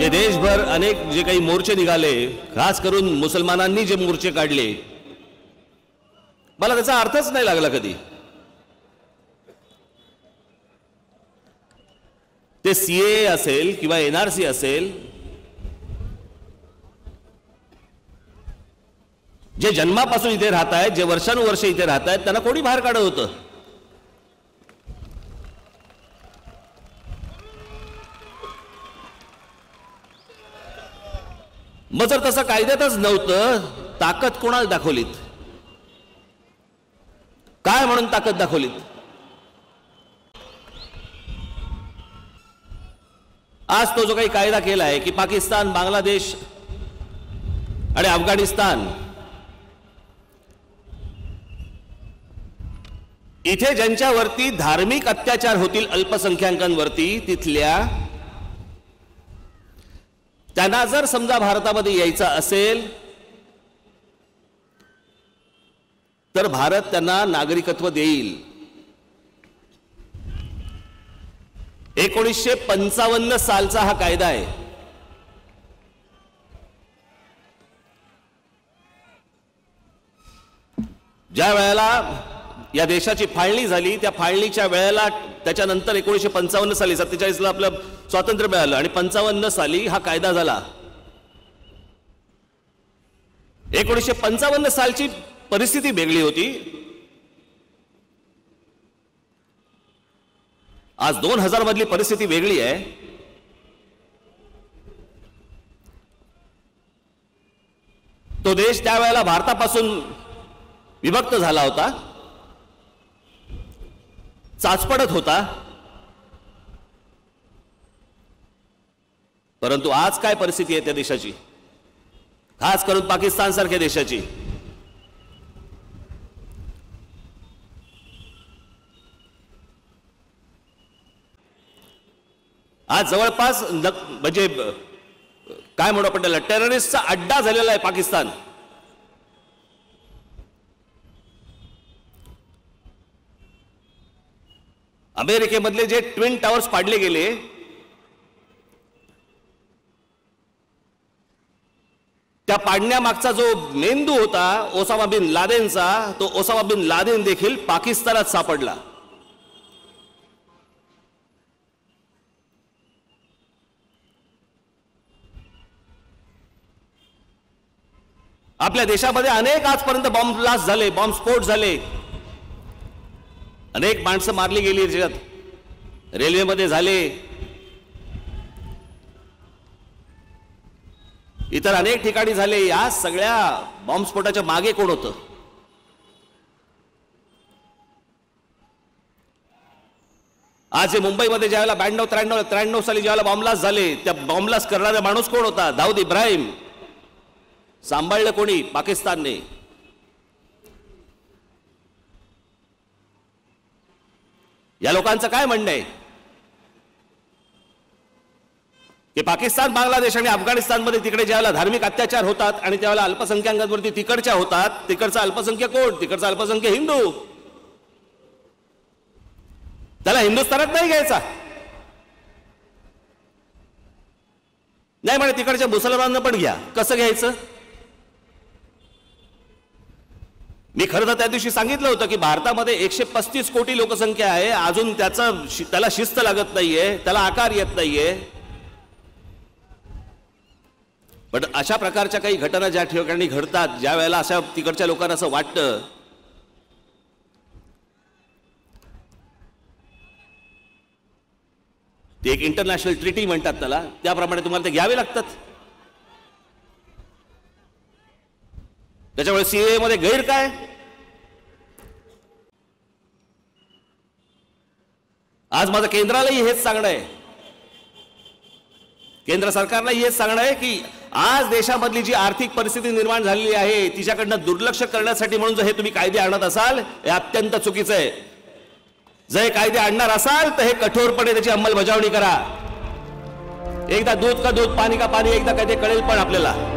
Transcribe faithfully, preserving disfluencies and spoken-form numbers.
हे देशभर अनेक जे काही मोर्चे निघाले, खास करून मुसलमानांनी जे मोर्चे काढले, मला त्याचा अर्थच नाही लागला कधी. ते सीए असेल किंवा एनआरसी असेल, जे जन्मापासून इथे राहत आहेत, जे वर्षानुवर्ष इथे राहत आहेत, त्यांना कोणी बाहेर काढत होतं? मग जर तसं कायद्यातच नव्हतं, ताकद कोणाला दाखवलीत? काय म्हणून ताकद दाखवलीत? आज तो जो काही कायदा केला आहे की पाकिस्तान, बांगलादेश आणि अफगाणिस्तान इथे ज्यांच्यावरती धार्मिक अत्याचार होतील अल्पसंख्याकांवरती, तिथल्या त्यांना जर समजा भारतामध्ये यायचं असेल तर भारत त्यांना नागरिकत्व देईल. एकोणीसशे पंचावन्न सालचा हा कायदा आहे. ज्या वेळेला या देशाची फाळणी झाली, त्या फाळणीच्या वेळेला, त्याच्यानंतर एकोणीसशे पंचावन्न साली, सत्तेचाळीसला आपलं स्वातंत्र्य मिळालं आणि पंचावन्न साली हा कायदा झाला. एकोणीसशे पंचावन्न सालची परिस्थिती वेगळी होती. आज दोन हजार मधली परिस्थिती वेगळी आहे. तो देश त्यावेळेला भारतापासून विभक्त झाला होता, चाचपडत होता. परंतु आज काय परिस्थिती आहे त्या देशाची, खास करून पाकिस्तान सारख्या देशाची? आज जवळपास म्हणजे काय म्हणू आपण त्याला, टेररिस्टचा अड्डा झालेला आहे पाकिस्तान. अमेरिकेमधले जे ट्विन टावर्स पाडले गेले, त्या पाडण्यामागचा जो मेंदू होता ओसामा बिन लादेनचा, तो ओसामा बिन लादेन देखील पाकिस्तानात सापडला. आपल्या देशामध्ये अनेक आजपर्यंत बॉम्ब ब्लास्ट झाले, बॉम्ब स्फोट झाले, अनेक माणसं मारली गेली जगात, रेल्वेमध्ये झाले, इतर अनेक ठिकाणी झाले. या सगळ्या बॉम्बस्फोटाच्या मागे कोण होतं? आज जे मुंबईमध्ये ज्यावेळेला ब्याण्णव त्र्याण्णव त्र्याण्णव साली ज्यावेळेला बॉम्बलास्ट झाले, त्या बॉम्बलास्ट करणारा माणूस कोण होता? दाऊद इब्राहिम. सांभाळलं कोणी? पाकिस्तानने. या लोकांचं काय म्हणणं आहे की पाकिस्तान, बांगलादेश आणि अफगाणिस्तानमध्ये तिकडे ज्यावेळेला धार्मिक अत्याचार होतात आणि त्यावेळेला अल्पसंख्याकांवरती तिकडच्या होतात, तिकडचा अल्पसंख्याक कोण? तिकडचा अल्पसंख्याक हिंदू. त्याला हिंदुस्थानात नाही घ्यायचा. नाही म्हणे तिकडच्या मुसलमानांना पण घ्या. कसं घ्यायचं? मी खरं तर त्या दिवशी सांगितलं होतं की भारतामध्ये एकशे पस्तीस कोटी लोकसंख्या आहे, अजून त्याचा त्याला शिस्त लागत नाहीये, त्याला आकार येत नाहीये. पण अशा प्रकारच्या काही घटना ज्या ठिकाणी घडतात, ज्या वेळेला अशा तिकडच्या लोकांना असं वाटतं ते एक इंटरनॅशनल ट्रीटी म्हणतात त्याला, त्याप्रमाणे तुम्हाला ते घ्यावे लागतात. त्याच्यामुळे सीए मध्ये गैर काय? आज माझं केंद्रालाही हेच सांगणं आहे, केंद्र सरकारलाही हेच सांगणं आहे की आज देशामधली जी आर्थिक परिस्थिती निर्माण झालेली आहे तिच्याकडनं दुर्लक्ष करण्यासाठी म्हणून जर हे तुम्ही कायदे आणत असाल, हे अत्यंत चुकीचं आहे. जर हे कायदे आणणार असाल तर हे कठोरपणे त्याची अंमलबजावणी करा. एकदा दूध का दूध, पाणी का पाणी, एकदा काय ते कळेल पण आपल्याला.